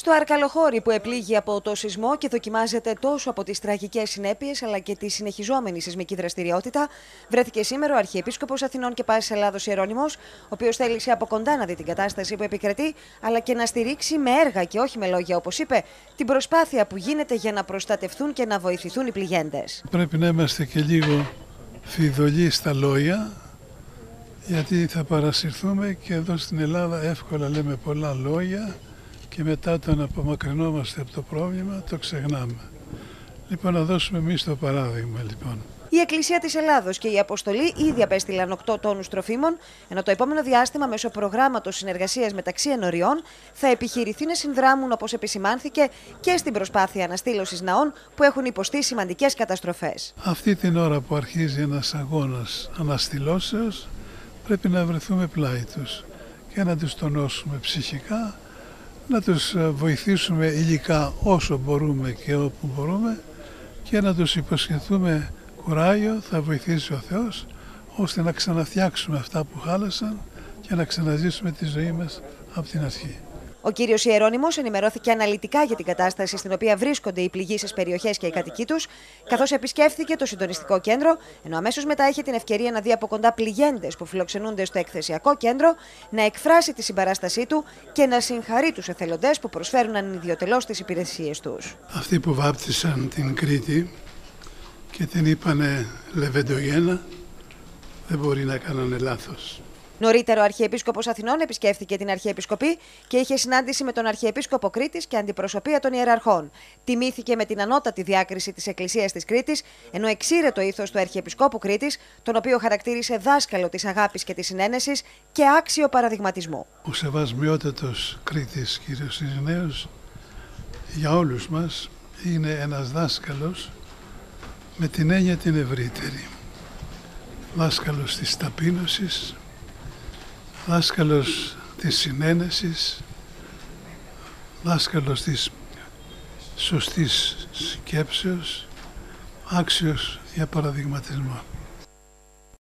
Στο Αρκαλοχώρι, που επλήγει από το σεισμό και δοκιμάζεται τόσο από τις τραγικές συνέπειες αλλά και τη συνεχιζόμενη σεισμική δραστηριότητα, βρέθηκε σήμερα ο Αρχιεπίσκοπος Αθηνών και Πάσης Ελλάδος Ιερώνυμος, ο οποίος θέλησε από κοντά να δει την κατάσταση που επικρατεί, αλλά και να στηρίξει με έργα και όχι με λόγια, όπως είπε, την προσπάθεια που γίνεται για να προστατευτούν και να βοηθηθούν οι πληγέντες. Πρέπει να είμαστε και λίγο φιδωλοί στα λόγια, γιατί θα παρασυρθούμε και εδώ στην Ελλάδα εύκολα λέμε πολλά λόγια και μετά όταν απομακρυνόμαστε από το πρόβλημα το ξεχνάμε. Λοιπόν, να δώσουμε εμείς το παράδειγμα λοιπόν. Η Εκκλησία της Ελλάδος και η Αποστολή ήδη απέστειλαν 8 τόνους τροφίμων, ενώ το επόμενο διάστημα μέσω προγράμματος συνεργασίας μεταξύ ενωριών θα επιχειρηθεί να συνδράμουν, όπως επισημάνθηκε, και στην προσπάθεια αναστήλωσης ναών που έχουν υποστεί σημαντικές καταστροφές. Αυτή την ώρα που αρχίζει ένας αγώνας αναστηλώσεως, πρέπει να βρεθούμε πλάι τους και να τους τονώσουμε ψυχικά, να τους βοηθήσουμε υλικά όσο μπορούμε και όπου μπορούμε και να τους υποσχεθούμε κουράγιο, θα βοηθήσει ο Θεός, ώστε να ξαναφτιάξουμε αυτά που χάλασαν και να ξαναζήσουμε τη ζωή μας από την αρχή. Ο κύριος Ιερώνυμος ενημερώθηκε αναλυτικά για την κατάσταση στην οποία βρίσκονται οι πληγείσες περιοχές και οι κατοικοί τους, καθώς επισκέφθηκε το συντονιστικό κέντρο, ενώ αμέσως μετά είχε την ευκαιρία να δει από κοντά πληγέντες που φιλοξενούνται στο εκθεσιακό κέντρο, να εκφράσει τη συμπαράστασή του και να συγχαρεί τους εθελοντές που προσφέρουν ανιδιοτελώς τις υπηρεσίες τους. Αυτοί που βάπτισαν την Κρήτη και την είπανε Λεβεντογένα, δεν μπορεί να κάνανε λάθος. Νωρίτερα, ο Αρχιεπίσκοπος Αθηνών επισκέφθηκε την Αρχιεπισκοπή και είχε συνάντηση με τον Αρχιεπίσκοπο Κρήτης και αντιπροσωπεία των ιεραρχών. Τιμήθηκε με την ανώτατη διάκριση της Εκκλησίας της Κρήτης, ενώ εξήρε το ήθος του Αρχιεπισκόπου Κρήτης, τον οποίο χαρακτήρισε δάσκαλο της αγάπης και της συνένεσης και άξιο παραδειγματισμού. Ο Σεβασμιότατος Κρήτης κ. Ιρηναίος για όλους μας είναι ένας δάσκαλος με την έννοια την ευρύτερη. Δάσκαλος της ταπείνωσης, δάσκαλος της συνένεσης, δάσκαλος της σωστής σκέψεως, άξιος για παραδειγματισμό.